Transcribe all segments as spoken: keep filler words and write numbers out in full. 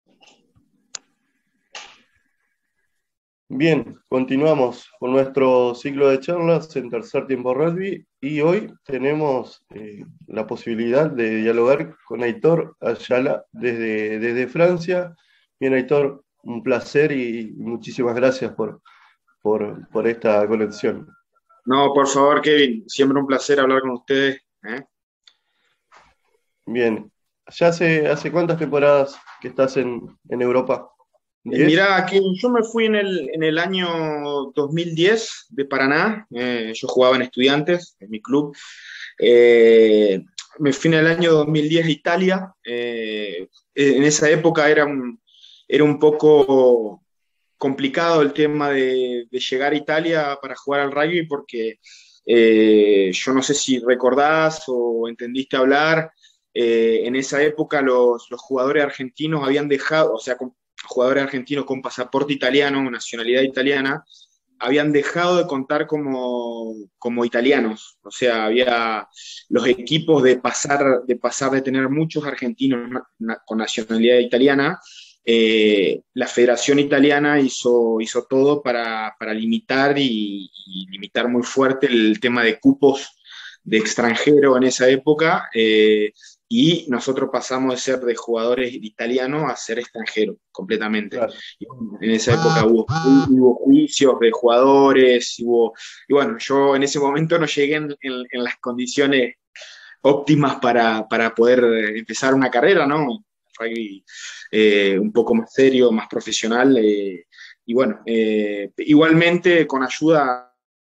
Bien, continuamos con nuestro ciclo de charlas en Tercer Tiempo Rugby y hoy tenemos eh, la posibilidad de dialogar con Aitor Ayala desde, desde Francia. Bien, Aitor, un placer y muchísimas gracias por, por, por esta conexión. No, por favor, Kevin, siempre un placer hablar con ustedes, ¿eh? Bien, ¿ya hace, hace cuántas temporadas que estás en, en Europa? Eh, ¿Diez? Mirá, aquí yo me fui en el, en el año dos mil diez de Paraná. Eh, yo jugaba en Estudiantes, en mi club. Eh, Me fui en el año dos mil diez a Italia. Eh, en esa época era un, era un poco complicado el tema de, de llegar a Italia para jugar al rugby porque eh, yo no sé si recordás o entendiste hablar, eh, en esa época los, los jugadores argentinos habían dejado, o sea, con, jugadores argentinos con pasaporte italiano, nacionalidad italiana, habían dejado de contar como, como italianos. O sea, había los equipos de pasar de, pasar de tener muchos argentinos na, na, con nacionalidad italiana. Eh, la Federación Italiana hizo, hizo todo para, para limitar y, y, limitar muy fuerte el tema de cupos de extranjero en esa época. Eh, y nosotros pasamos de ser de jugadores italianos a ser extranjeros completamente. Claro. Y en esa época hubo, hubo juicios de jugadores, hubo, y bueno, yo en ese momento no llegué en, en, en las condiciones óptimas para, para, poder empezar una carrera, ¿no? Rugby eh, un poco más serio, más profesional. Eh, y bueno, eh, igualmente con ayuda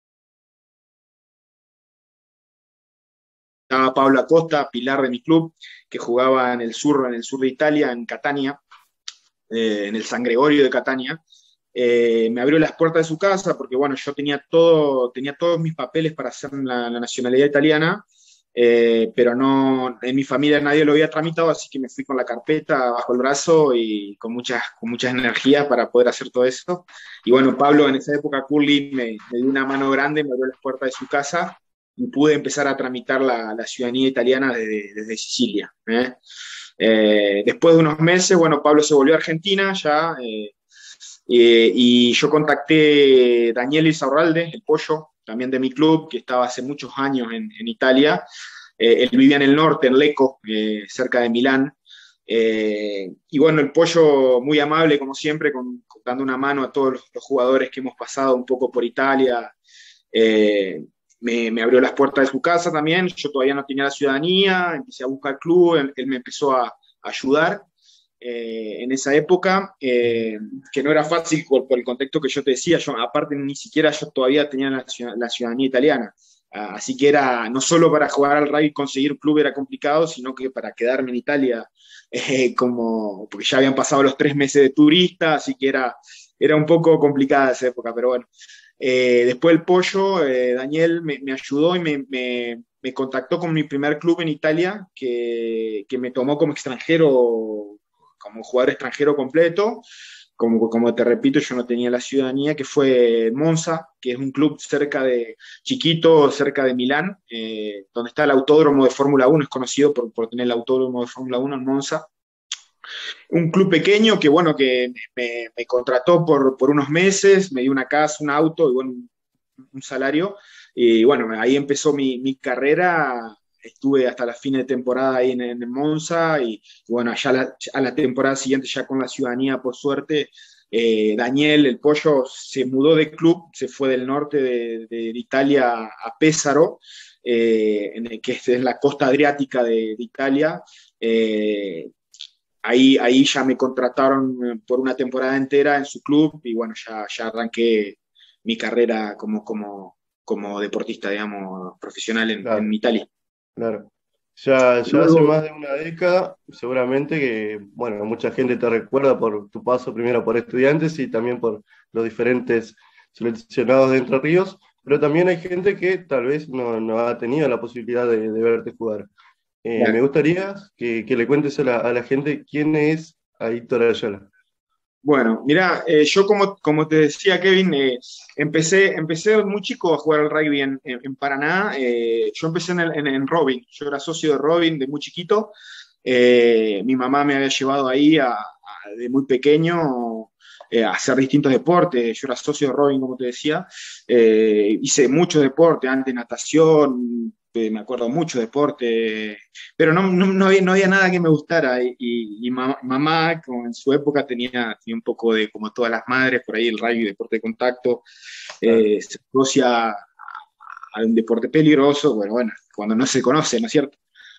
a Pablo Acosta, pilar de mi club, que jugaba en el sur, en el sur de Italia, en Catania, eh, en el San Gregorio de Catania. Eh, me abrió las puertas de su casa porque, bueno, yo tenía, todo, tenía todos mis papeles para hacer la, la nacionalidad italiana, eh, pero no, en mi familia nadie lo había tramitado, así que me fui con la carpeta bajo el brazo y con muchas, con muchas energías para poder hacer todo eso. Y bueno, Pablo en esa época, Curly, me, me dio una mano grande, me abrió las puertas de su casa y pude empezar a tramitar la, la ciudadanía italiana desde, desde Sicilia. ¿eh? Eh, después de unos meses, bueno, Pablo se volvió a Argentina ya, eh, eh, y yo contacté a Daniel Izarralde, el pollo, también de mi club, que estaba hace muchos años en, en Italia. Eh, él vivía en el norte, en Lecco, eh, cerca de Milán. Eh, y bueno, el pollo muy amable, como siempre, con, con, dando una mano a todos los, los, jugadores que hemos pasado un poco por Italia. Eh, me, me, abrió las puertas de su casa también. Yo todavía no tenía la ciudadanía, empecé a buscar club, él, él me empezó a, a ayudar. Eh, en esa época, eh, que no era fácil por, por, el contexto que yo te decía, yo aparte ni siquiera yo todavía tenía la, la ciudadanía italiana, uh, así que era no solo para jugar al rugby conseguir un club era complicado, sino que para quedarme en Italia, eh, como, porque ya habían pasado los tres meses de turista, así que era, era un poco complicada esa época, pero bueno. Eh, después el pollo, eh, Daniel me, me ayudó y me, me, me contactó con mi primer club en Italia, que, que me tomó como extranjero, como jugador extranjero completo. Como, como te repito, yo no tenía la ciudadanía, que fue Monza, que es un club cerca de, chiquito, cerca de Milán, eh, donde está el autódromo de Fórmula uno, es conocido por, por tener el autódromo de Fórmula uno en Monza. Un club pequeño que, bueno, que me, me contrató por, por unos meses, me dio una casa, un auto y, bueno, un, un salario. Y, bueno, ahí empezó mi, mi carrera. Estuve hasta la fin de temporada ahí en, en Monza y, y bueno, ya la, a la temporada siguiente ya con la ciudadanía, por suerte, eh, Daniel, el pollo, se mudó de club, se fue del norte de, de Italia a Pesaro, eh, en el, que es la costa adriática de, de Italia. Eh, ahí, ahí ya me contrataron por una temporada entera en su club y bueno, ya, ya arranqué mi carrera como, como, como deportista, digamos, profesional en, en Claro, Italia. claro. Ya, ya hace Luego, más de una década, seguramente que, bueno, mucha gente te recuerda por tu paso primero por Estudiantes y también por los diferentes seleccionados de Entre Ríos, pero también hay gente que tal vez no, no ha tenido la posibilidad de, de verte jugar. Eh, me claro. gustaría que, que le cuentes a la, a la gente quién es Aitor Ayala. Bueno, mira, eh, yo como, como te decía, Kevin, eh, empecé, empecé muy chico a jugar al rugby en, en, en Paraná. Eh, yo empecé en, el, en, en Robin, yo era socio de Robin de muy chiquito. Eh, mi mamá me había llevado ahí a, a- de muy pequeño eh, a hacer distintos deportes. Yo era socio de rowing, como te decía. Eh, hice mucho deporte, antes natación, eh, me acuerdo mucho deporte, pero no, no, no había, no había nada que me gustara. Y, y- y ma- mamá, como en su época, tenía, tenía un poco de, como todas las madres, por ahí el rugby, deporte de contacto, Claro. eh, se asocia a un deporte peligroso, bueno, bueno, cuando no se conoce, ¿no es cierto?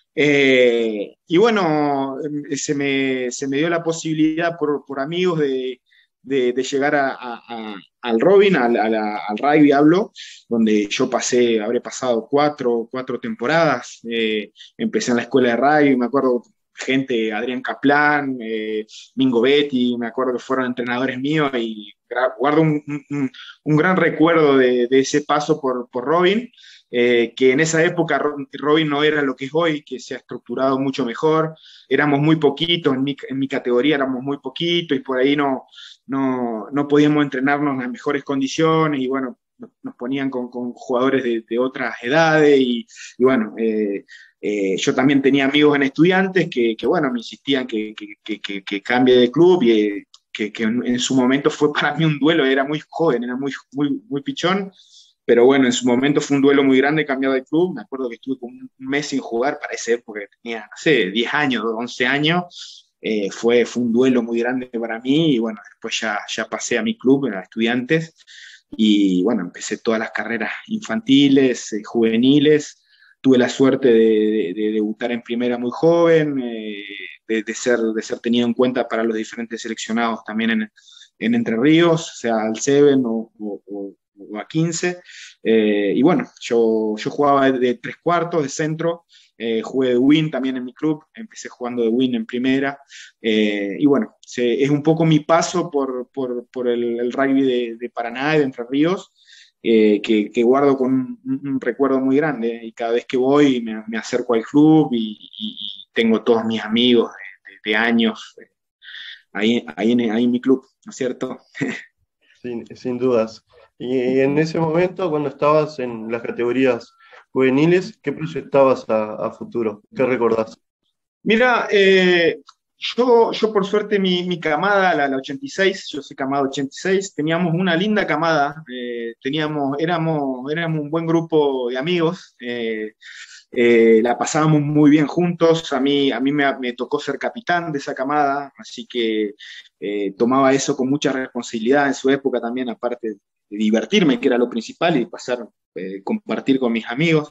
Eh, y bueno, eh, se me, se me dio la posibilidad por, por amigos de, de, de llegar a, a- a- al Robin, al, a la- al rugby hablo, donde yo pasé, habré pasado cuatro, cuatro temporadas. Eh, empecé en la escuela de rugby, me acuerdo gente, Adrián Kaplan, eh, Mingo Betty, me acuerdo que fueron entrenadores míos y gra- guardo un, un- un gran recuerdo de, de ese paso por, por Robin, eh, que en esa época Robin no era lo que es hoy, que se ha estructurado mucho mejor, éramos muy poquitos, en mi, en mi categoría éramos muy poquitos y por ahí no, no, no podíamos entrenarnos en mejores condiciones y bueno, nos, nos ponían con, con jugadores de, de, otras edades y, y bueno, eh, eh, yo también tenía amigos en estudiantes que, que bueno, me insistían que, que, que, que cambie de club y eh, que, que en, en, su momento fue para mí un duelo, era muy joven, era muy, muy, muy pichón, pero bueno, en su momento fue un duelo muy grande cambiar de club. Me acuerdo que estuve como un mes sin jugar para ese porque tenía, no sé, diez años, once años. Eh, fue, fue un duelo muy grande para mí y bueno, después ya, ya pasé a mi club, a estudiantes, y bueno, empecé todas las carreras infantiles, eh, juveniles. Tuve la suerte de, de, de, debutar en primera muy joven, eh, de, de, ser, de ser tenido en cuenta para los diferentes seleccionados también en, en Entre Ríos, sea al Seven o, o, o a quince. Eh, y bueno, yo, yo jugaba de, de tres cuartos, de centro, eh, jugué de win también en mi club, empecé jugando de win en primera. Eh, y bueno, se, es un poco mi paso por, por, por el, el, rugby de, de Paraná y de Entre Ríos. Eh, que, que, guardo con un, un, recuerdo muy grande y cada vez que voy me, me acerco al club y, y, y, tengo todos mis amigos de, de, de años eh, ahí, ahí, en, ahí en mi club, ¿no es cierto? Sin, sin dudas. Y en ese momento, cuando estabas en las categorías juveniles, ¿qué proyectabas a, a futuro? ¿Qué recordás? Mira, eh, yo, yo por suerte mi, mi camada, la, la ochenta y seis, yo soy camada ochenta y seis, teníamos una linda camada, eh, teníamos, éramos, éramos un buen grupo de amigos, eh, eh, la pasábamos muy bien juntos, a mí, a mí me, me tocó ser capitán de esa camada, así que eh, tomaba eso con mucha responsabilidad en su época también, aparte de divertirme, que era lo principal, y pasar, eh, compartir con mis amigos.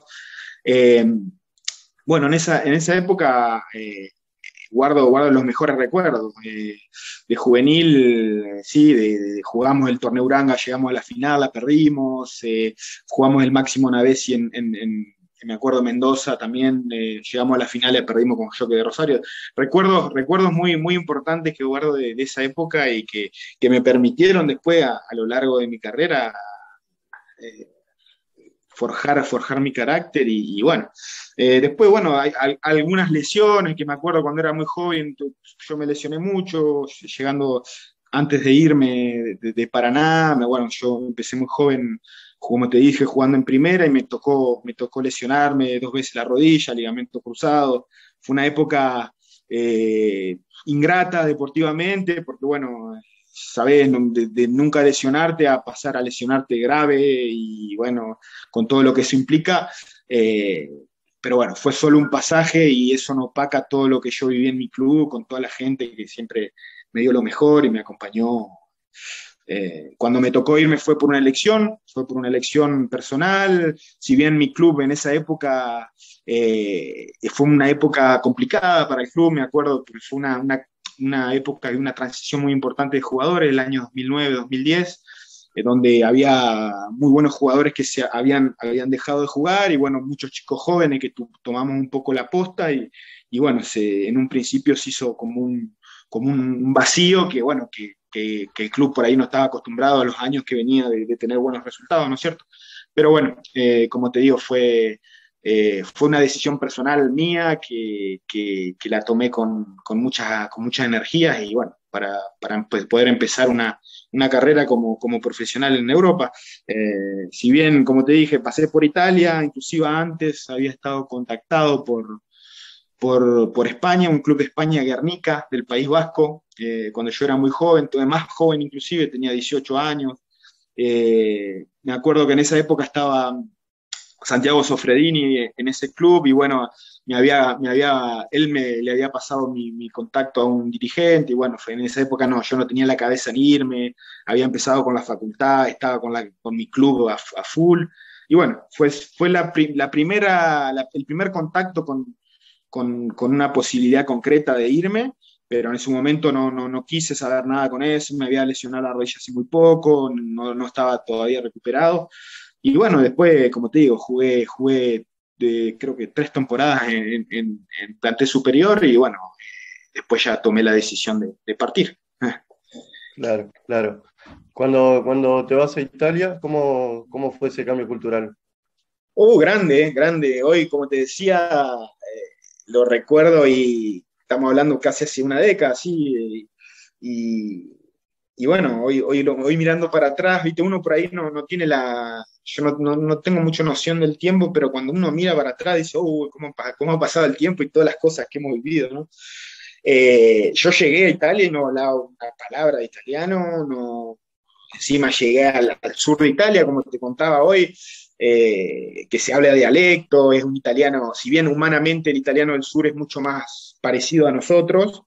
Eh, bueno, en esa, en esa época eh, guardo, guardo los mejores recuerdos. Eh, de juvenil, eh, sí, de, de- jugamos el torneo Uranga, llegamos a la final, la perdimos, eh, jugamos el máximo Navesi en, en, en- me acuerdo, Mendoza también, eh, llegamos a la final y perdimos con Jockey de Rosario. Recuerdos, recuerdos muy, muy importantes que guardo de, de esa época y que, que me permitieron después, a, a lo largo de mi carrera, eh, forjar, forjar mi carácter y, y bueno, eh, después, bueno, hay, hay, algunas lesiones que me acuerdo cuando era muy joven, yo me lesioné mucho, llegando antes de irme de, de Paraná, me, bueno, yo empecé muy joven, como te dije, jugando en primera y me tocó, me tocó lesionarme dos veces la rodilla, ligamento cruzado, fue una época eh, ingrata deportivamente, porque bueno, sabes, de, de, nunca lesionarte a pasar a lesionarte grave y bueno, con todo lo que eso implica. Eh, pero bueno, fue solo un pasaje y eso no opaca todo lo que yo viví en mi club, con toda la gente que siempre me dio lo mejor y me acompañó. Eh, cuando me tocó irme fue por una elección, fue por una elección personal, si bien mi club en esa época eh, fue una época complicada para el club, me acuerdo que fue una, una, una época de una transición muy importante de jugadores, el año dos mil nueve dos mil diez, eh, donde había muy buenos jugadores que se habían, habían dejado de jugar y bueno, muchos chicos jóvenes que tomamos un poco la posta y, y bueno, se, en un principio se hizo como un, como un vacío que bueno, que que, que, el club por ahí no estaba acostumbrado a los años que venía de, de tener buenos resultados, ¿no es cierto? Pero bueno, eh, como te digo, fue, eh, fue una decisión personal mía que, que, que la tomé con, con, muchas, con muchas energías y bueno, para, para poder empezar una, una carrera como, como profesional en Europa. Eh, si bien, como te dije, pasé por Italia, inclusive antes había estado contactado por por, por España, un club de España, Guernica, del País Vasco, eh, cuando yo era muy joven, tuve más joven inclusive, tenía dieciocho años. Eh, me acuerdo que en esa época estaba Santiago Sofredini en ese club y bueno, me había, me había, él me, le había pasado mi, mi contacto a un dirigente y bueno, fue en esa época no, yo no tenía la cabeza en irme, había empezado con la facultad, estaba con, la, con mi club a, a full y bueno, fue, fue la, la primera, la, el primer contacto con, con, con, una posibilidad concreta de irme, pero en ese momento no, no, no quise saber nada con eso, me había lesionado la rodilla hace muy poco, no, no estaba todavía recuperado. Y bueno, después, como te digo, jugué, jugué de, creo que tres temporadas en, en, en plantel superior y bueno, después ya tomé la decisión de, de partir. Claro, claro. Cuando, cuando te vas a Italia, ¿cómo, cómo fue ese cambio cultural? Oh, grande, grande. Hoy, como te decía, eh, lo recuerdo y estamos hablando casi hace una década, sí. Y, y bueno, hoy, hoy, lo- hoy mirando para atrás, viste, uno por ahí no, no tiene la. Yo no, no, no tengo mucha noción del tiempo, pero cuando uno mira para atrás dice, oh, ¿cómo, pa- cómo ha pasado el tiempo y todas las cosas que hemos vivido, ¿no? Eh, yo llegué a Italia y no hablaba una palabra de italiano, no, encima llegué al, al sur de Italia, como te contaba hoy, eh, que se habla dialecto, es un italiano, si bien humanamente el italiano del sur es mucho más parecido a nosotros,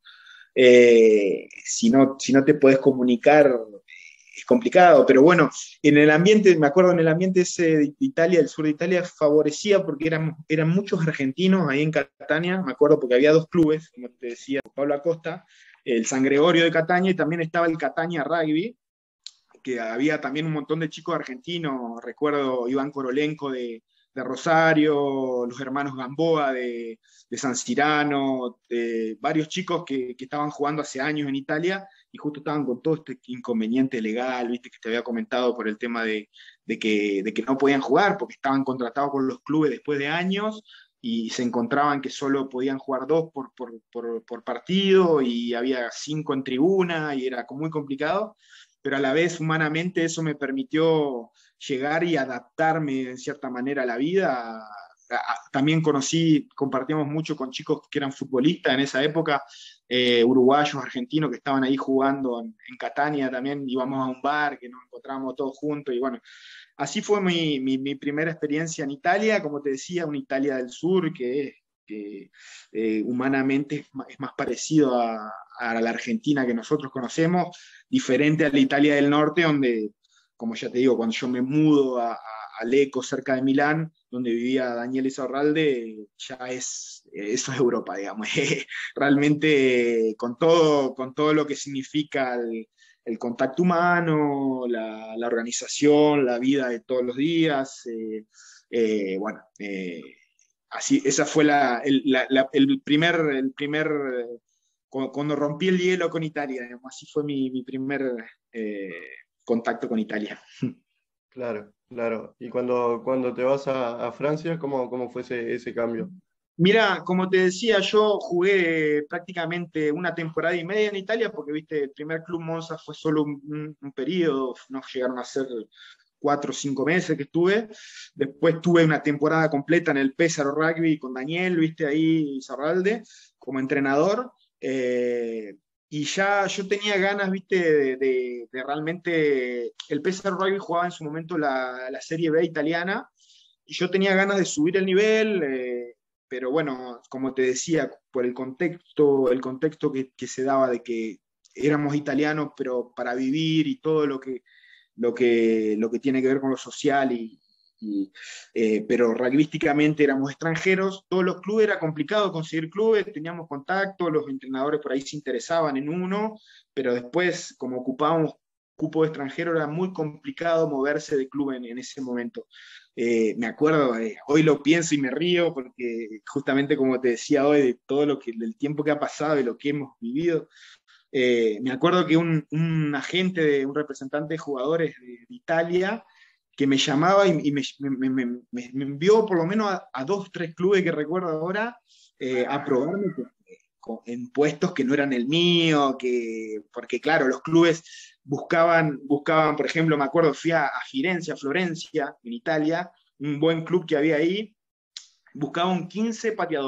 eh, si, no, si no te puedes comunicar es complicado, pero bueno, en el ambiente, me acuerdo en el ambiente ese de Italia, del sur de Italia, favorecía porque eran, eran muchos argentinos ahí en Catania, me acuerdo porque había dos clubes, como te decía Pablo Acosta, el San Gregorio de Catania y también estaba el Catania Rugby, que había también un montón de chicos argentinos, recuerdo Iván Korolenko de, de Rosario, los hermanos Gamboa de, de San Cirano, de varios chicos que, que, estaban jugando hace años en Italia y justo estaban con todo este inconveniente legal, viste, que te había comentado por el tema de, de, que, de que no podían jugar porque estaban contratados con los clubes después de años y se encontraban que solo podían jugar dos por, por, por, por partido y había cinco en tribuna y era muy complicado, pero a la vez humanamente eso me permitió llegar y adaptarme en cierta manera a la vida. También conocí, compartíamos mucho con chicos que eran futbolistas en esa época, eh, uruguayos, argentinos que estaban ahí jugando en, en Catania también, íbamos a un bar que nos encontrábamos todos juntos y bueno, así fue mi, mi, mi primera experiencia en Italia, como te decía, una Italia del sur que, que eh, humanamente es más, es más parecido a, a la Argentina que nosotros conocemos, diferente a la Italia del norte, donde, como ya te digo, cuando yo me mudo a, a, a Lecco, cerca de Milán, donde vivía Daniel Isorralde, ya es, eso es Europa, digamos. Realmente con todo, con todo lo que significa el, el contacto humano, la, la, organización, la vida de todos los días, eh, eh, bueno, eh, así, esa fue la, el, la, la, el primer, el primer cuando rompí el hielo con Italia, digamos, así fue mi, mi primer eh, contacto con Italia. Claro, claro. Y cuando, cuando te vas a, a Francia, ¿cómo, cómo fue ese, ese cambio? Mira, como te decía, yo jugué prácticamente una temporada y media en Italia, porque viste, el primer club Monza fue solo un, un, un periodo, no llegaron a ser cuatro o cinco meses que estuve. Después tuve una temporada completa en el Pesaro Rugby con Daniel, viste, ahí Zarralde, como entrenador. Eh, y ya yo tenía ganas, viste, de, de, de realmente. El Pesaro Rugby jugaba en su momento la, la Serie B italiana, y yo tenía ganas de subir el nivel. Eh, pero bueno, como te decía, por el contexto, el contexto que, que se daba de que éramos italianos, pero para vivir y todo lo que, lo que, lo que tiene que ver con lo social, y, y, eh, pero rugbyísticamente éramos extranjeros, todos los clubes era complicado conseguir clubes, teníamos contacto, los entrenadores por ahí se interesaban en uno, pero después, como ocupábamos cupo de extranjero, era muy complicado moverse de club en, en ese momento. Eh, me acuerdo, eh, hoy lo pienso y me río porque justamente como te decía hoy, de todo lo que, del tiempo que ha pasado y lo que hemos vivido, eh, me acuerdo que un, un, agente, de, un representante de jugadores de, de Italia, que me llamaba y, y me, me, me, me, me, envió por lo menos a, a dos, tres clubes que recuerdo ahora, eh, a probarme con, con, en puestos que no eran el mío, que, porque claro, los clubes buscaban, buscaban, por ejemplo, me acuerdo, fui a, a Firenze, a Florencia, en Italia, un buen club que había ahí, buscaba un quince pateador.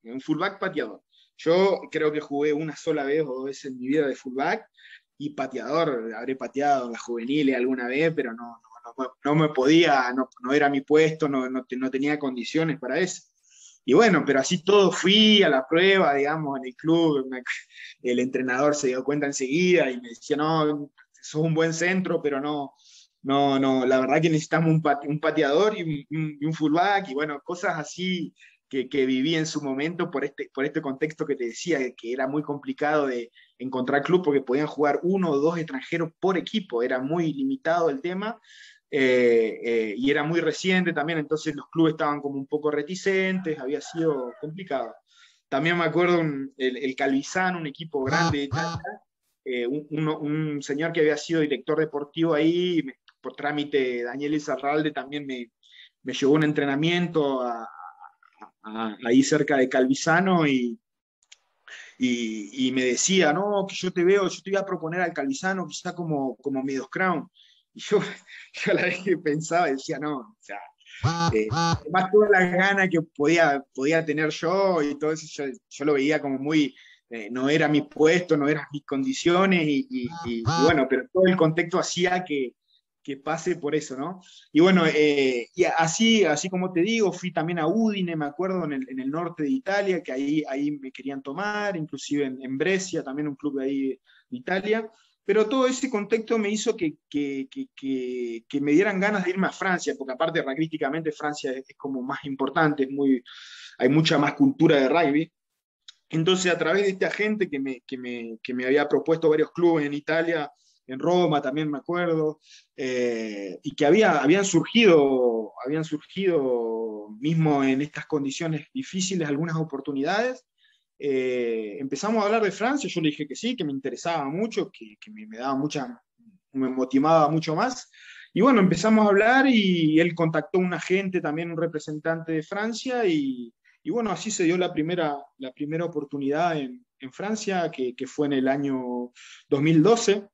un fullback pateador. Yo creo que jugué una sola vez o dos veces en mi vida de fullback, y pateador, habré pateado en las juveniles alguna vez, pero no, no, no, no me podía, no, no era mi puesto, no, no, no tenía condiciones para eso. Y bueno, pero así todo fui a la prueba, digamos, en el club. Me, el entrenador se dio cuenta enseguida y me decía, no, sos un buen centro, pero no, no, no, la verdad que necesitamos un, pate, un pateador y un, y un fullback, y bueno, cosas así que, que viví en su momento por este, por este contexto que te decía, que era muy complicado de encontrar club porque podían jugar uno o dos extranjeros por equipo, era muy limitado el tema. Eh, eh, y era muy reciente también, entonces los clubes estaban como un poco reticentes, había sido complicado. También me acuerdo un, el, el Calvisano, un equipo grande de Italia, eh, un, un, un señor que había sido director deportivo ahí, me, por trámite Daniel Izarralde también me, me llevó un entrenamiento a, a, a, ahí cerca de Calvisano, y, y, y me decía, no, que yo te veo, yo te voy a proponer al Calvisano quizá como, como Midos Crown. Y yo, yo a la vez que pensaba decía, no, o sea, eh, además todas las ganas que podía, podía tener yo y todo eso, yo, yo lo veía como muy, eh, no era mi puesto, no eran mis condiciones, y, y, y, y bueno, pero todo el contexto hacía que, que pase por eso, ¿no? Y bueno, eh, y así, así como te digo, fui también a Udine, me acuerdo, en el, en el norte de Italia, que ahí, ahí me querían tomar, inclusive en, en Brescia, también un club de ahí de Italia. Pero todo ese contexto me hizo que, que, que, que, que me dieran ganas de irme a Francia, porque aparte rugbyísticamente Francia es, es como más importante, es muy, hay mucha más cultura de rugby. Entonces, a través de este agente que me, que me, que me había propuesto varios clubes en Italia, en Roma también me acuerdo, eh, y que había, habían, surgido, habían surgido mismo en estas condiciones difíciles algunas oportunidades. Eh, empezamos a hablar de Francia, yo le dije que sí, que me interesaba mucho, que, que me, me daba mucha, me motivaba mucho más. Y bueno, empezamos a hablar y él contactó a un agente, también un representante de Francia, y, y bueno, así se dio la primera, la primera oportunidad en, en Francia, que, que fue en el año dos mil doce.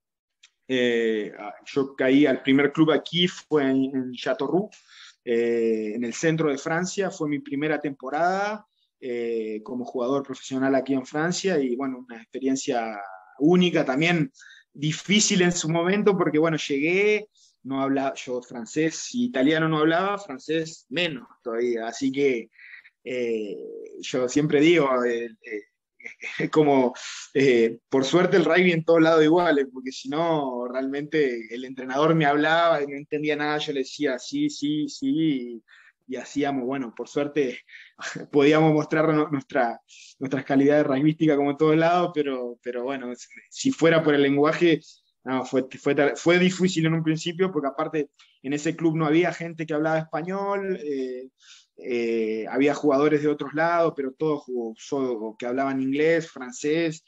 Eh, yo caí al primer club aquí, fue en, en Châteauroux, eh, en el centro de Francia, fue mi primera temporada eh, como jugador profesional aquí en Francia, y bueno, una experiencia única, también difícil en su momento, porque bueno, llegué, no hablaba, yo francés y italiano no hablaba, francés menos todavía, así que eh, yo siempre digo, eh, eh, es como, eh, por suerte el rugby en todos lados igual, porque si no, realmente el entrenador me hablaba y no entendía nada, yo le decía sí, sí, sí, y, y hacíamos, bueno, por suerte podíamos mostrar nuestra, nuestras calidades rugbyísticas como en todos lados, pero, pero bueno, si fuera por el lenguaje, no, fue, fue, fue difícil en un principio, porque aparte en ese club no había gente que hablaba español, eh, eh, había jugadores de otros lados, pero todos solo, que hablaban inglés, francés,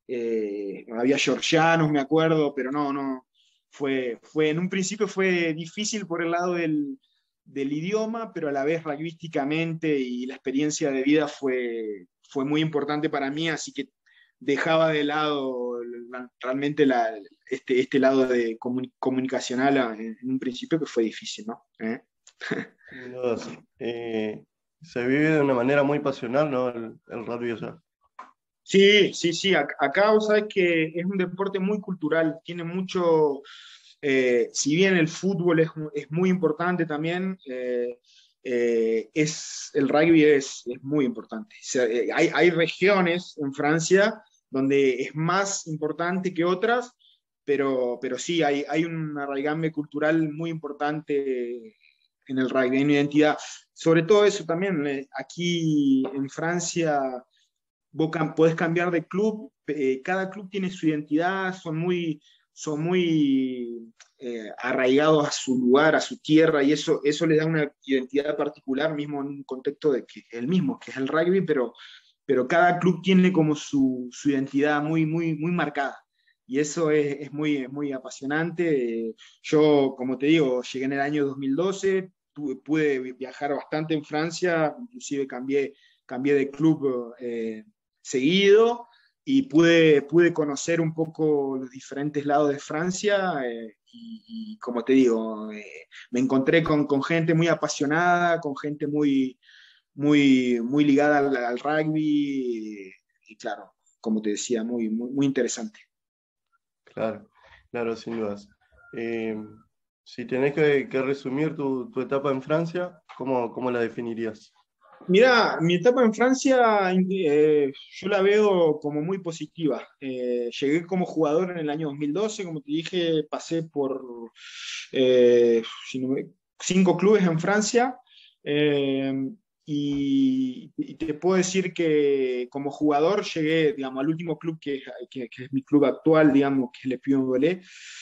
eh, había georgianos, me acuerdo, pero no, no, fue, fue, en un principio fue difícil por el lado del, del idioma, pero a la vez rugbyísticamente y la experiencia de vida fue, fue muy importante para mí, así que dejaba de lado realmente la, este, este lado de comuni comunicacional en, en un principio, que fue difícil, ¿no? ¿Eh? Sin dudas. Eh, se vive de una manera muy pasional, ¿no? El, el rugby allá. Sí, sí, sí. Acá vos sabés que es un deporte muy cultural, tiene mucho, eh, si bien el fútbol es, es muy importante también, eh, eh, es, el rugby es, es muy importante. O sea, eh, hay, hay regiones en Francia donde es más importante que otras, pero, pero sí, hay, hay un arraigambre cultural muy importante en el rugby, hay una identidad. Sobre todo eso también, eh, aquí en Francia vos podés cambiar de club, eh, cada club tiene su identidad, son muy, son muy eh, arraigados a su lugar, a su tierra, y eso, eso les da una identidad particular, mismo en un contexto de que es el mismo, que es el rugby, pero, pero cada club tiene como su, su identidad muy, muy, muy marcada. Y eso es, es muy, muy apasionante. Yo, como te digo, llegué en el año dos mil doce, tuve, pude viajar bastante en Francia, inclusive cambié, cambié de club eh, seguido, y pude, pude conocer un poco los diferentes lados de Francia, eh, y, y, como te digo, eh, me encontré con, con gente muy apasionada, con gente muy, muy, muy ligada al, al rugby y, y, claro, como te decía, muy, muy, muy interesante. Claro, claro, sin dudas. Eh, si tenés que, que resumir tu, tu etapa en Francia, ¿cómo, cómo la definirías? Mira, mi etapa en Francia eh, yo la veo como muy positiva. Eh, llegué como jugador en el año dos mil doce, como te dije, pasé por eh, si no me- cinco clubes en Francia eh, y, y te puedo decir que como jugador llegué, digamos, al último club que, que- que es mi club actual, digamos, que es Le Puy-en-Velay,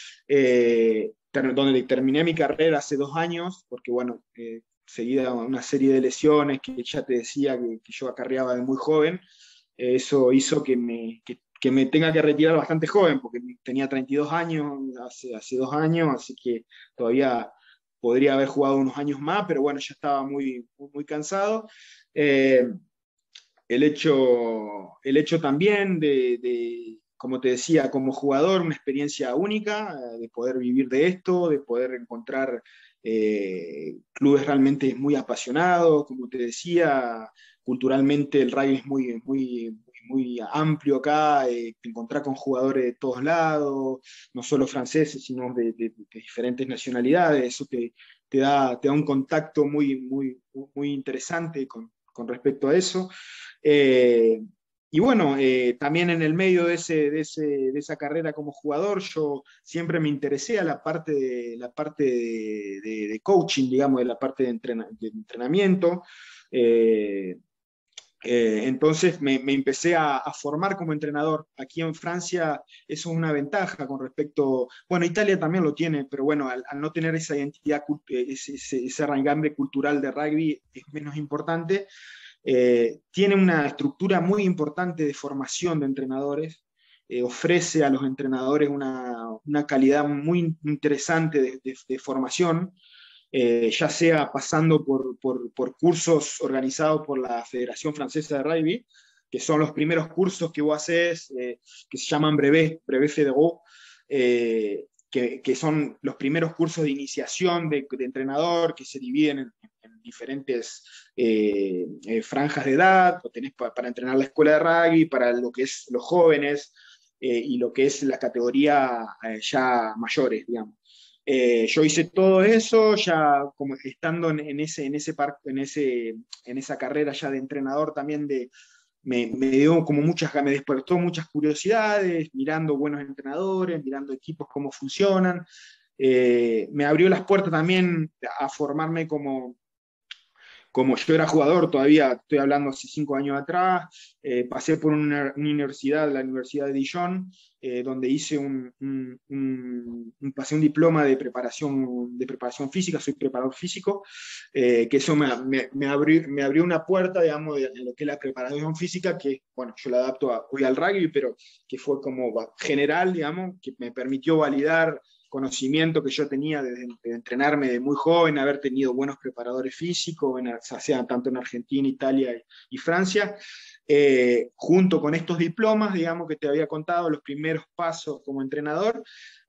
eh, ter- donde terminé mi carrera hace dos años, porque bueno, eh, seguida una serie de lesiones que ya te decía que, que yo acarreaba de muy joven, eh, eso hizo que me, que, que me tenga que retirar bastante joven, porque tenía treinta y dos años hace, hace dos años, así que todavía podría haber jugado unos años más, pero bueno, ya estaba muy, muy, muy cansado. Eh, el hecho, el hecho también de, de, como te decía, como jugador, una experiencia única, eh, de poder vivir de esto, de poder encontrar eh, clubes realmente muy apasionados, como te decía, culturalmente el rugby es muy, muy, muy amplio acá, eh, te encontrás con jugadores de todos lados, no solo franceses, sino de, de, de diferentes nacionalidades, eso te, te, da, te da un contacto muy, muy, muy interesante con, con respecto a eso. Eh, y bueno, eh, también en el medio de, ese, de, ese, de, esa carrera como jugador, yo siempre me interesé a la parte de, la parte de, de, de coaching, digamos, de la parte de, entrena, de entrenamiento. Eh, eh, entonces me, me empecé a, a, formar como entrenador. Aquí en Francia eso es una ventaja con respecto, bueno, Italia también lo tiene, pero bueno, al, al no tener esa identidad, ese, ese, ese arraigambre cultural de rugby es menos importante. Eh, tiene una estructura muy importante de formación de entrenadores, eh, ofrece a los entrenadores una, una calidad muy interesante de, de, de formación, eh, ya sea pasando por, por, por, cursos organizados por la Federación Francesa de Rugby, que son los primeros cursos que vos haces, eh, que se llaman Brevet, Brevet Fédéraux, eh, que, que, son los primeros cursos de iniciación de, de entrenador, que se dividen en, en diferentes eh, eh, franjas de edad, lo tenés pa, para entrenar la escuela de rugby, para lo que es los jóvenes, eh, y lo que es la categoría eh, ya mayores, digamos. Eh, yo hice todo eso, ya como estando en, en, ese, en, ese par, en, ese, en esa carrera ya de entrenador también, de, me, me dio como muchas, me despertó muchas curiosidades, mirando buenos entrenadores, mirando equipos cómo funcionan. Eh, me abrió las puertas también a formarme como, como yo era jugador, todavía estoy hablando hace cinco años atrás, eh, pasé por una, una, universidad, la Universidad de Dijon, eh, donde hice un, un, un, un, pasé un diploma de preparación, de preparación física, soy preparador físico, eh, que eso me, me, me, abrió, me abrió una puerta, digamos, de, de lo que es la preparación física, que, bueno, yo la adapto a, hoy al rugby, pero que fue como general, digamos, que me permitió validar conocimiento que yo tenía de, de, entrenarme de muy joven, haber tenido buenos preparadores físicos, en, sea, tanto en Argentina, Italia y, y Francia, eh, junto con estos diplomas, digamos, que te había contado, los primeros pasos como entrenador.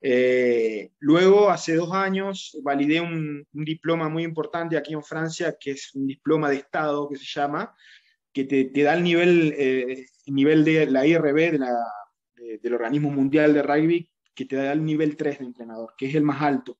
Eh, luego, hace dos años, validé un, un diploma muy importante aquí en Francia, que es un diploma de Estado, que se llama, que te, te da el nivel, eh, el nivel de la I R B, de la, de, del Organismo Mundial de Rugby, que te da el nivel tres de entrenador, que es el más alto.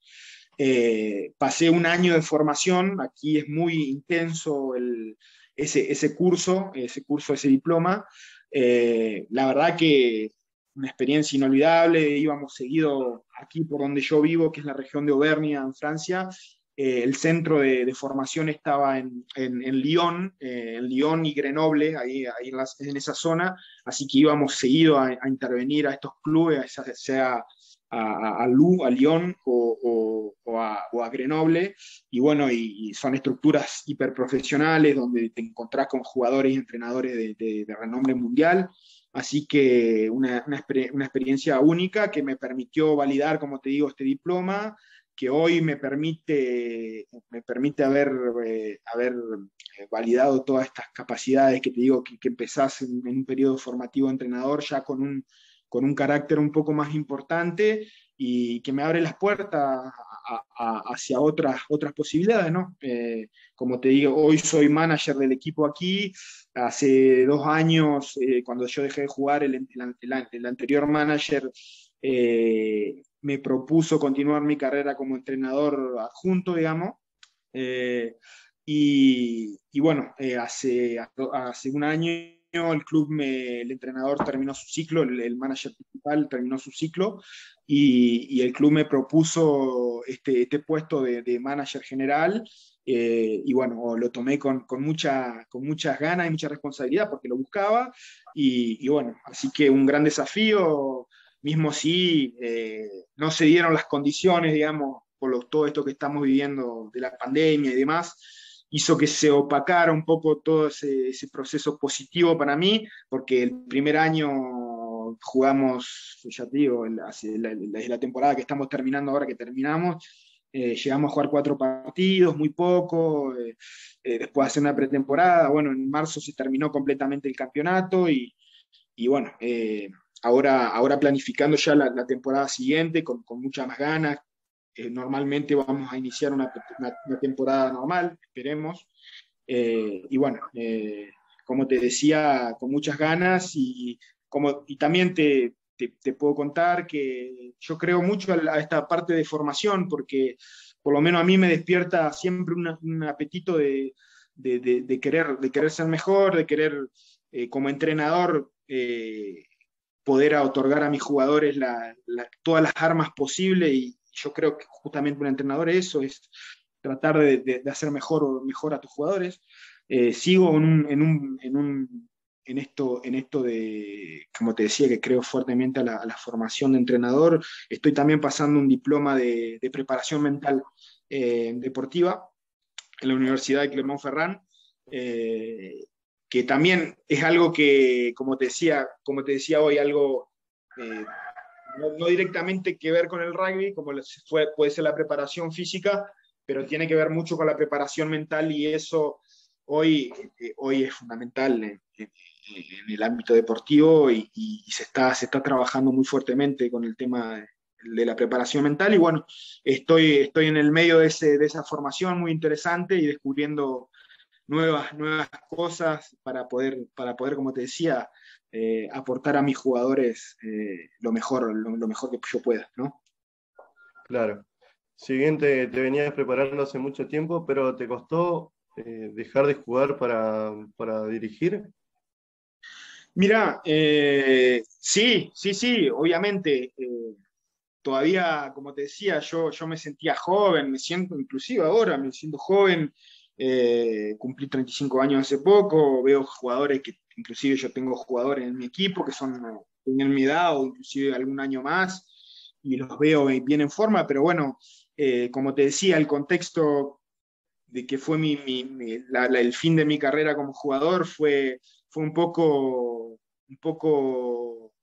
Eh, pasé un año de formación, aquí es muy intenso el, ese, ese curso, ese curso, ese diploma. Eh, la verdad que una experiencia inolvidable, íbamos seguido aquí por donde yo vivo, que es la región de Auvernia, en Francia. Eh, el centro de, de, formación estaba en, en, en Lyon, eh, en Lyon y Grenoble, ahí, ahí en, las, en, esa zona, así que íbamos seguido a, a intervenir a estos clubes, sea a, a, Lou, a Lyon o, o, o, a, o, a, Grenoble, y bueno, y, y son estructuras hiperprofesionales donde te encontrás con jugadores y entrenadores de, de, de renombre mundial, así que una, una, una experiencia única que me permitió validar, como te digo, este diploma, que hoy me permite, me permite haber, eh, haber validado todas estas capacidades que te digo que, que empezás en, en un periodo formativo de entrenador ya con un, con un carácter un poco más importante y que me abre las puertas a- a- hacia otras, otras posibilidades, ¿no? Eh, como te digo, hoy soy manager del equipo aquí. Hace dos años, eh, cuando yo dejé de jugar, el, el- el- el anterior manager eh, me propuso continuar mi carrera como entrenador adjunto, digamos. Eh, y, y bueno, eh, hace, hace un año el club, me, el entrenador terminó su ciclo, el, el manager principal terminó su ciclo y, y el club me propuso este, este puesto de, de manager general. Eh, y bueno, lo tomé con, con, mucha, con muchas ganas y mucha responsabilidad porque lo buscaba. Y, y bueno, así que un gran desafío, mismo si eh, no se dieron las condiciones, digamos, por lo, todo esto que estamos viviendo de la pandemia y demás, hizo que se opacara un poco todo ese, ese proceso positivo para mí, porque el primer año jugamos, ya te digo, la, la, la temporada que estamos terminando ahora, que terminamos, eh, llegamos a jugar cuatro partidos, muy poco, eh, eh, después de hacer una pretemporada, bueno, en marzo se terminó completamente el campeonato y, y bueno, eh, ahora, ahora planificando ya la, la temporada siguiente con, con muchas más ganas. Eh, normalmente vamos a iniciar una, una, una temporada normal, esperemos. Eh, y bueno, eh, como te decía, con muchas ganas y, como, y también te, te, te, puedo contar que yo creo mucho a, a, esta parte de formación porque por lo menos a mí me despierta siempre una, un apetito de, de, de, de, querer, de querer ser mejor, de querer eh, como entrenador eh, poder otorgar a mis jugadores la, la, todas las armas posibles y yo creo que justamente un entrenador eso es tratar de, de, de hacer mejor, mejor a tus jugadores. Eh, sigo en, un, en, un, en, un, en, esto, en esto de, como te decía, que creo fuertemente a la, a la formación de entrenador. Estoy también pasando un diploma de, de preparación mental eh, deportiva en la Universidad de Clermont-Ferrand. Eh, que también es algo que, como te decía, como te decía hoy, algo eh, no, no, directamente que ver con el rugby, como fue, puede ser la preparación física, pero tiene que ver mucho con la preparación mental y eso hoy, eh, hoy es fundamental en, en, en, el ámbito deportivo y, y se, está, se está trabajando muy fuertemente con el tema de, de la preparación mental y bueno, estoy, estoy en el medio de, ese, de esa formación muy interesante y descubriendo nuevas, nuevas cosas para poder, para poder, como te decía, eh, aportar a mis jugadores eh, lo mejor, lo, lo, mejor que yo pueda, ¿no? Claro. Si bien te, te venías preparando hace mucho tiempo, pero ¿te costó eh, dejar de jugar para, para dirigir? Mira, eh, sí, sí, sí, obviamente. Eh, todavía, como te decía, yo, yo me sentía joven, me siento inclusive ahora, me siento joven, eh, cumplí treinta y cinco años hace poco, veo jugadores que, inclusive yo tengo jugadores en mi equipo que son, tienen mi edad o inclusive algún año más, y los veo bien en forma, pero bueno, eh, como te decía, el contexto de que fue mi, mi, mi la, la, el fin de mi carrera como jugador fue, fue un poco, un poco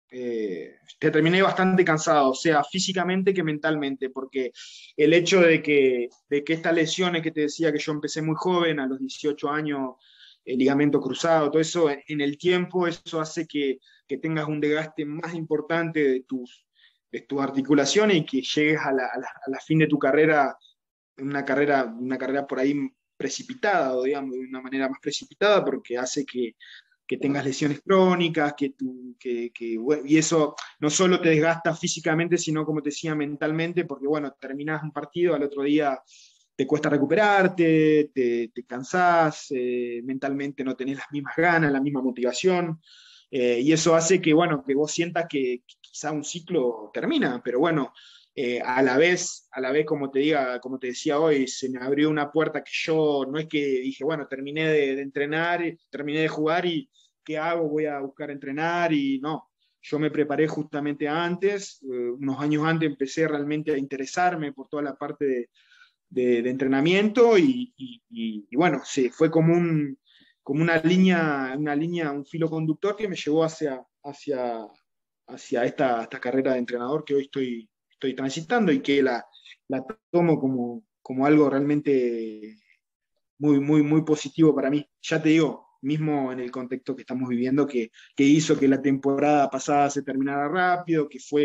eh, te terminé bastante cansado, o sea, físicamente que mentalmente, porque el hecho de que, de que estas lesiones que te decía que yo empecé muy joven, a los dieciocho años, el ligamento cruzado, todo eso, en el tiempo, eso hace que, que tengas un desgaste más importante de tus, de tus articulaciones y que llegues a la, a la, a la fin de tu carrera, una carrera, una carrera por ahí precipitada, o digamos, de una manera más precipitada, porque hace que, que tengas lesiones crónicas, que tú, que, que, bueno, y eso no solo te desgasta físicamente, sino como te decía, mentalmente, porque bueno, terminás un partido, al otro día te cuesta recuperarte, te, te cansás, eh, mentalmente no tenés las mismas ganas, la misma motivación, eh, y eso hace que, bueno, que vos sientas que, que quizá un ciclo termina, pero bueno, eh, a la vez, a la vez, como te diga, como te decía hoy, se me abrió una puerta que yo no es que dije, bueno, terminé de, de entrenar, terminé de jugar y ¿qué hago? Voy a buscar entrenar y no. Yo me preparé justamente antes, eh, unos años antes empecé realmente a interesarme por toda la parte de, de, de entrenamiento y, y, y, y, bueno, sí, fue como, un, como una línea, una línea, un filo conductor que me llevó hacia, hacia, hacia esta, esta carrera de entrenador que hoy estoy, estoy transitando y que la, la tomo como, como algo realmente muy, muy, muy positivo para mí. Ya te digo, mismo en el contexto que estamos viviendo, que, que hizo que la temporada pasada se terminara rápido, que fue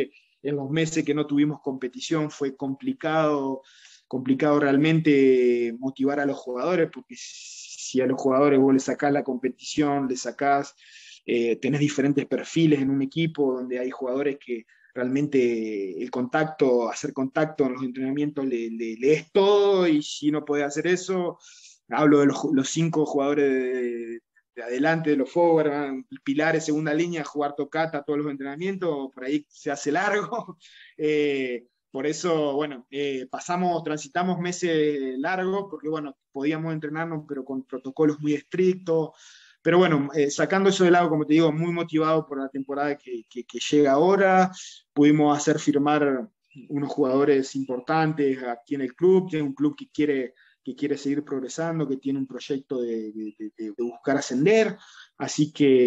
en los meses que no tuvimos competición fue complicado, complicado realmente motivar a los jugadores, porque si a los jugadores vos les sacás la competición, les sacás, eh, tenés diferentes perfiles en un equipo donde hay jugadores que realmente el contacto, hacer contacto en los entrenamientos le, le, le es todo, y si no podés hacer eso, hablo de los, los cinco jugadores de, de adelante, de los forward, pilares, segunda línea, jugar tocata todos los entrenamientos, por ahí se hace largo. eh, por eso, bueno, eh, pasamos, transitamos meses largos, porque bueno, podíamos entrenarnos, pero con protocolos muy estrictos. Pero bueno, eh, sacando eso de lado, como te digo, muy motivado por la temporada que, que, que llega ahora. Pudimos hacer firmar unos jugadores importantes aquí en el club, que es un club que quiere, que quiere seguir progresando, que tiene un proyecto de, de, de, de buscar ascender. Así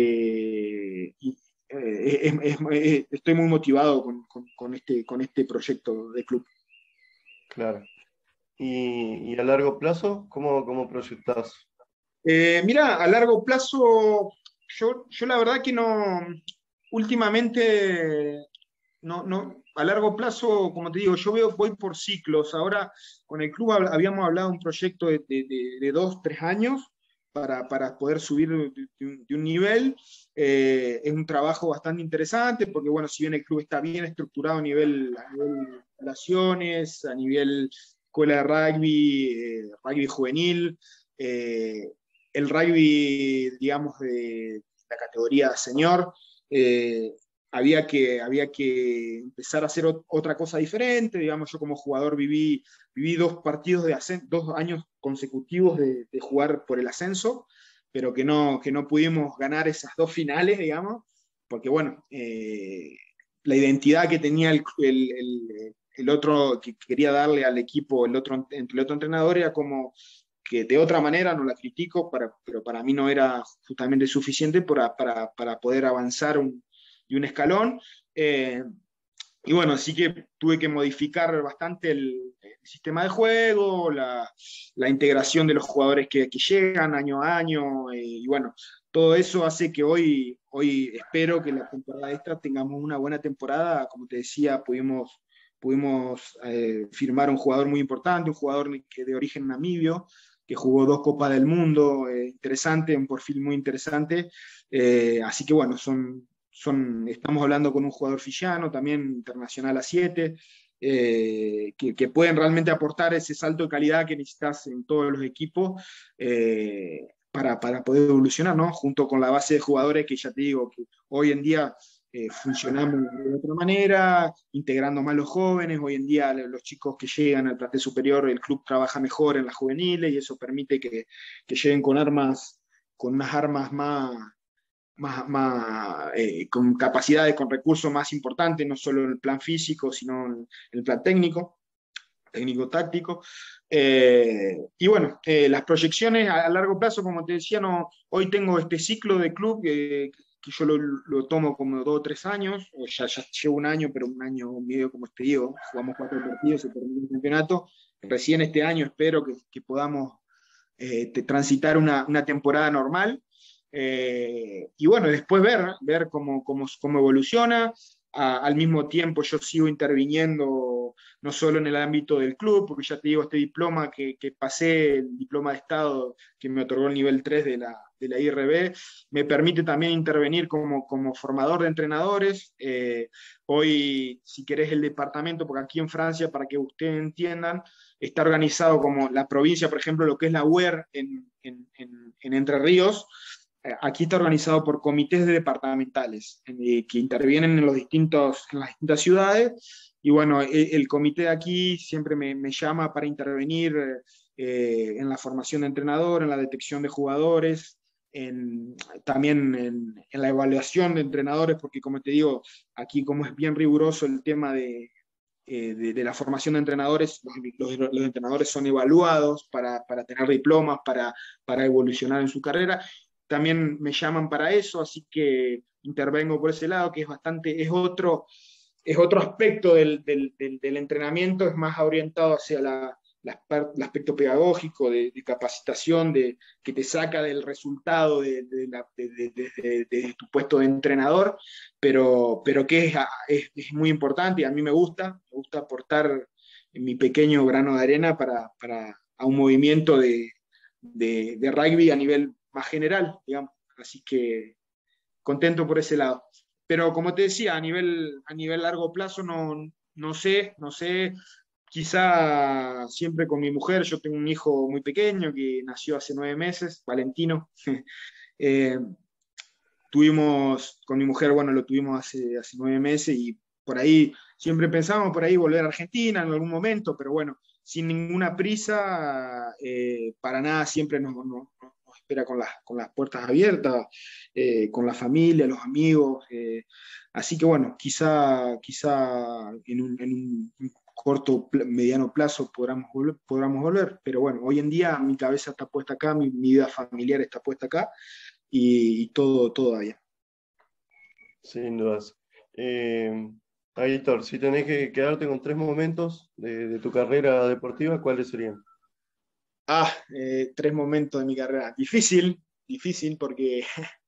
que y, eh, es, es, es, estoy muy motivado con, con, con, este, con este proyecto de club. Claro. ¿Y, y a largo plazo, cómo, cómo proyectás? Eh, mira, a largo plazo, yo, yo la verdad que no, últimamente, no, no, a largo plazo, como te digo, yo veo, voy por ciclos. Ahora con el club habíamos hablado de un proyecto de, de, de, de dos, tres años para, para poder subir de, de, un, de un nivel. Eh, es un trabajo bastante interesante porque, bueno, si bien el club está bien estructurado a nivel, a nivel relaciones, a nivel escuela de rugby, eh, rugby juvenil, eh, el rugby, digamos, de la categoría senior, eh, había, que, había que empezar a hacer otra cosa diferente. Digamos, yo como jugador viví, viví dos partidos de ascenso, dos años consecutivos de, de jugar por el ascenso, pero que no, que no pudimos ganar esas dos finales, digamos, porque bueno, eh, la identidad que tenía el, el, el, el otro, que quería darle al equipo, el otro, el otro entrenador, era como que de otra manera, no la critico, para, pero para mí no era justamente suficiente para, para, para poder avanzar un, y un escalón. Eh, y bueno, así que tuve que modificar bastante el, el sistema de juego, la, la, integración de los jugadores que, que llegan año a año, eh, y bueno, todo eso hace que hoy, hoy espero que la temporada esta tengamos una buena temporada. Como te decía, pudimos, pudimos eh, firmar un jugador muy importante, un jugador que de origen namibio, que jugó dos Copas del Mundo, eh, interesante, un perfil muy interesante. Eh, así que bueno, son, son, estamos hablando con un jugador fiyiano, también internacional a siete, eh, que, que pueden realmente aportar ese salto de calidad que necesitas en todos los equipos eh, para, para poder evolucionar, ¿no? Junto con la base de jugadores que ya te digo, que hoy en día Eh, funcionamos de otra manera, integrando más los jóvenes. Hoy en día los chicos que llegan al plantel superior, el club trabaja mejor en las juveniles y eso permite que, que lleguen con armas, con unas armas más, más, más eh, con capacidades, con recursos más importantes, no solo en el plan físico, sino en el plan técnico, técnico-táctico. Eh, y bueno, eh, las proyecciones a, a largo plazo, como te decía, no, hoy tengo este ciclo de club que, que yo lo, lo, tomo como dos o tres años, o ya, ya llevo un año, pero un año medio, como te digo, jugamos cuatro partidos, se terminó el campeonato. Recién este año espero que, que podamos eh, te, transitar una, una temporada normal. Eh, y bueno, después ver, ver cómo, cómo, cómo evoluciona. A, al mismo tiempo yo sigo interviniendo no solo en el ámbito del club, porque ya te digo, este diploma que, que pasé, el diploma de Estado que me otorgó el nivel tres de la, de la I R B, me permite también intervenir como, como formador de entrenadores. Eh, hoy, si querés, el departamento, porque aquí en Francia, para que ustedes entiendan, está organizado como la provincia, por ejemplo, lo que es la U E R en, en, en, en Entre Ríos. Aquí está organizado por comités departamentales eh, que intervienen en, los distintos, en las distintas ciudades. Y bueno, el, el comité de aquí siempre me, me llama para intervenir eh, en la formación de entrenador, en la detección de jugadores, en, también en, en la evaluación de entrenadores, porque como te digo, aquí como es bien riguroso el tema de, eh, de, de la formación de entrenadores, los, los, los entrenadores son evaluados para, para tener diplomas, para, para evolucionar en su carrera. También me llaman para eso, así que intervengo por ese lado, que es bastante, es otro, es otro aspecto del, del, del, del entrenamiento, es más orientado hacia la, el aspecto pedagógico, de, de capacitación, de, que te saca del resultado de, de, la, de, de, de, de tu puesto de entrenador, pero, pero que es, es, es, muy importante y a mí me gusta, me gusta aportar mi pequeño grano de arena para, para a un movimiento de, de, de rugby a nivel más general, digamos. Así que contento por ese lado. Pero como te decía, a nivel, a nivel largo plazo no, no sé, no sé, quizá siempre con mi mujer. Yo tengo un hijo muy pequeño que nació hace nueve meses, Valentino. eh, tuvimos, con mi mujer, bueno, lo tuvimos hace, hace nueve meses y por ahí, siempre pensamos por ahí volver a Argentina en algún momento, pero bueno, sin ninguna prisa, eh, para nada, siempre nos, nos, nos espera con las, con las puertas abiertas, eh, con la familia, los amigos. Eh, así que bueno, quizá, quizá en un, en un corto, mediano plazo podamos volver, podamos volver, pero bueno, hoy en día mi cabeza está puesta acá, mi, mi vida familiar está puesta acá y, y todo, todo va bien. Sin dudas. Eh, Aitor, si tenés que quedarte con tres momentos de, de tu carrera deportiva, ¿cuáles serían? Ah, eh, tres momentos de mi carrera. Difícil, difícil porque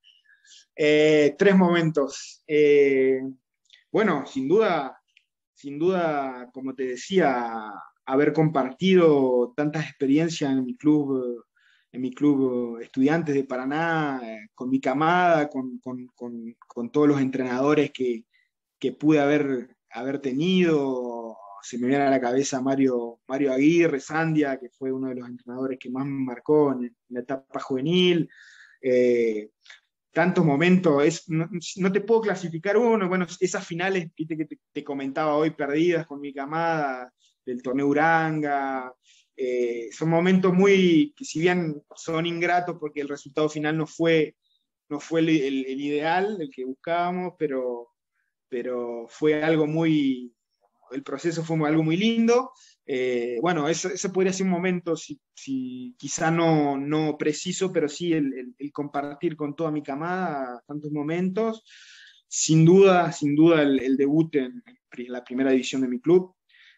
eh, tres momentos. Eh, bueno, sin duda, sin duda, como te decía, haber compartido tantas experiencias en mi club, en mi club Estudiantes de Paraná, eh, con mi camada, con, con, con, con todos los entrenadores que, que pude haber, haber tenido. Se me viene a la cabeza Mario, Mario Aguirre, Sandia, que fue uno de los entrenadores que más me marcó en, en la etapa juvenil. Eh, tantos momentos, es, no, no, te puedo clasificar uno. Bueno, esas finales que te, te, comentaba hoy, perdidas con mi camada, del torneo Uranga, eh, son momentos muy, que si bien son ingratos porque el resultado final no fue, no fue el, el, el ideal, el que buscábamos, pero, pero fue algo muy, el proceso fue algo muy lindo. Eh, bueno, eso, eso, podría ser un momento, si, si quizá no, no preciso, pero sí el, el, el, compartir con toda mi camada tantos momentos. Sin duda, sin duda el, el debut en, en, la primera división de mi club.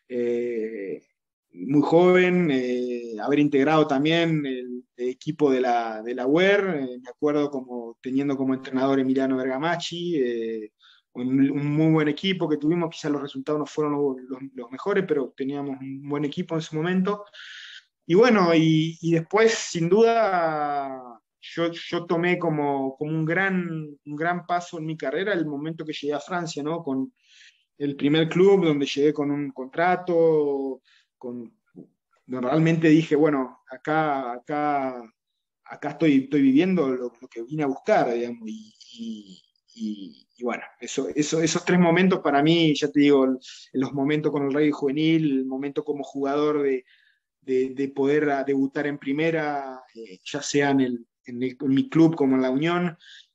Eh, muy joven, eh, haber integrado también el, el equipo de la, de la U E R, eh, me acuerdo como teniendo como entrenador Emiliano Bergamacci, eh, un, un, muy buen equipo que tuvimos. Quizás los resultados no fueron los, los, los, mejores, pero teníamos un buen equipo en ese momento. Y bueno, y, y después, sin duda, yo, yo tomé como, como un, gran, un gran paso en mi carrera el momento que llegué a Francia, ¿no? Con el primer club donde llegué con un contrato, con, realmente dije, bueno, acá, acá, acá estoy, estoy viviendo lo, lo que vine a buscar, digamos, y, y Y, y, bueno, eso, eso, esos tres momentos para mí, ya te digo, los momentos con el rugby juvenil, el momento como jugador de, de, de poder debutar en primera, eh, ya sea en, el, en, el, en, mi club como en la Unión,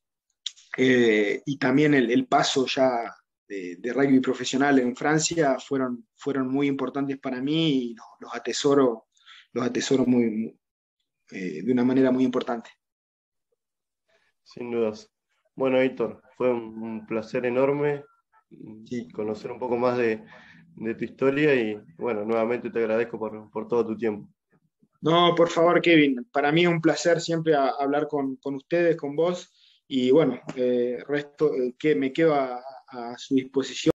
eh, y también el, el paso ya de, de, rugby profesional en Francia, fueron, fueron muy importantes para mí y los, los atesoro, los atesoro muy, muy eh, de una manera muy importante. Sin dudas. Bueno, Héctor, fue un, un placer enorme sí. conocer un poco más de, de, tu historia y bueno, nuevamente te agradezco por, por todo tu tiempo. No, por favor, Kevin, para mí es un placer siempre a, hablar con, con, ustedes, con vos, y bueno, eh, resto, eh, que me quedo a, a su disposición.